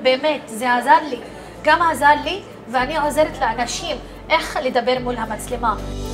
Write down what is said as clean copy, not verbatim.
באמת, זה עזר לי. גם עזר לי, ואני עוזרת לאנשים איך לדבר מול המצלמה.